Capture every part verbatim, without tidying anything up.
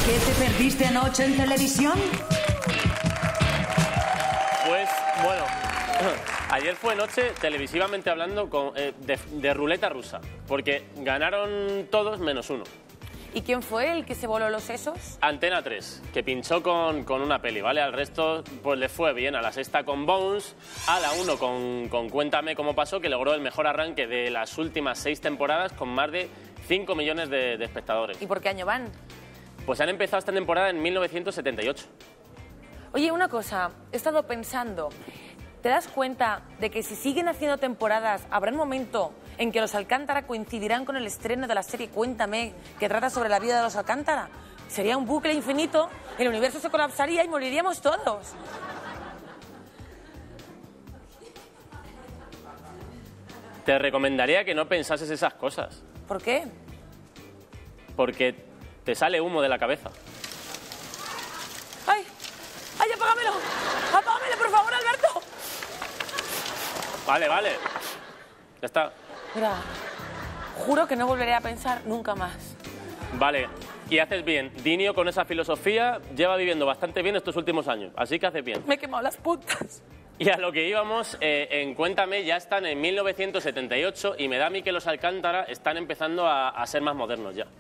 ¿Qué te perdiste anoche en televisión? Pues, bueno, ayer fue noche, televisivamente hablando, con, eh, de, de ruleta rusa, porque ganaron todos menos uno. ¿Y quién fue el que se voló los sesos? Antena tres, que pinchó con, con una peli, ¿vale? Al resto, pues le fue bien. A la sexta con Bones, a la uno con, con Cuéntame cómo pasó, que logró el mejor arranque de las últimas seis temporadas con más de cinco millones de, de espectadores. ¿Y por qué año van? Pues han empezado esta temporada en mil novecientos setenta y ocho. Oye, una cosa, he estado pensando, ¿te das cuenta de que si siguen haciendo temporadas habrá un momento en que los Alcántara coincidirán con el estreno de la serie Cuéntame, que trata sobre la vida de los Alcántara? Sería un bucle infinito, el universo se colapsaría y moriríamos todos. Te recomendaría que no pensases esas cosas. ¿Por qué? Porque te sale humo de la cabeza. ¡Ay! ¡Ay, apágamelo! ¡Apágamelo, por favor, Alberto! Vale, vale. Ya está. Mira, juro que no volveré a pensar nunca más. Vale, y haces bien. Dinio, con esa filosofía, lleva viviendo bastante bien estos últimos años. Así que haces bien. Me he quemado las puntas. Y a lo que íbamos, eh, en Cuéntame ya están en mil novecientos setenta y ocho y me da a mí que los Alcántara están empezando a, a ser más modernos ya.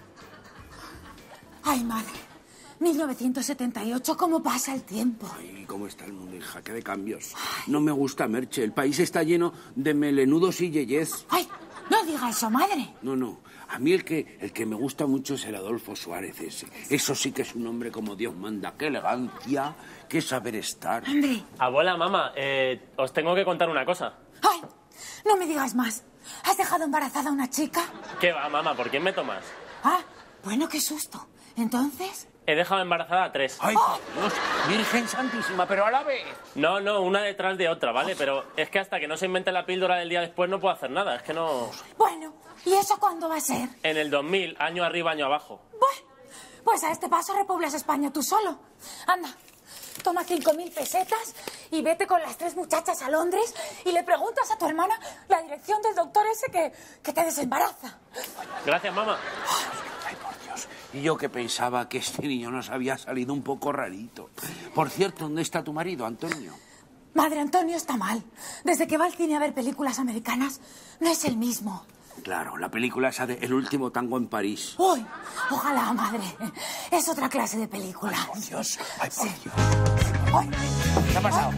Ay, madre. mil novecientos setenta y ocho, ¿cómo pasa el tiempo? Ay, ¿cómo está el mundo, hija? ¿Qué de cambios? No me gusta, Merche. El país está lleno de melenudos y yeyez. Ay, no diga eso, madre. No, no. A mí el que, el que me gusta mucho es el Adolfo Suárez ese. Eso sí que es un hombre como Dios manda. Qué elegancia, qué saber estar. Hombre. Abuela, mamá, eh, os tengo que contar una cosa. Ay, no me digas más. ¿Has dejado embarazada a una chica? ¿Qué va, mamá? ¿Por quién me tomas? Ah, bueno, qué susto. Entonces... He dejado embarazada a tres. ¡Ay, por Dios! Virgen Santísima, pero a la vez. No, no, una detrás de otra, ¿vale? Pero es que hasta que no se invente la píldora del día después no puedo hacer nada. Es que no... Bueno, ¿y eso cuándo va a ser? En el dos mil, año arriba, año abajo. Bueno, pues a este paso repoblas España tú solo. Anda, toma cinco mil pesetas y vete con las tres muchachas a Londres y le preguntas a tu hermana la dirección del doctor ese que, que te desembaraza. Gracias, mamá. Ay, por Dios. Y yo que pensaba que este niño nos había salido un poco rarito. Por cierto, ¿dónde está tu marido, Antonio? Madre, Antonio está mal. Desde que va al cine a ver películas americanas, no es el mismo. Claro, la película esa de El último tango en París. Uy, ojalá, madre. Es otra clase de película. Ay, por Dios. Ay, por Sí. Dios. Ay. ¿Qué ha pasado?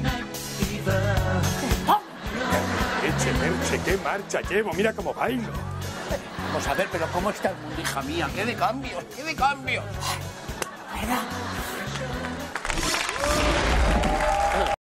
Oh, Merche, Merche, qué marcha llevo, mira cómo bailo. Vamos a ver, pero ¿cómo está el mundo, hija mía? ¿Qué de cambios? ¿Qué de cambios? ¿verdad?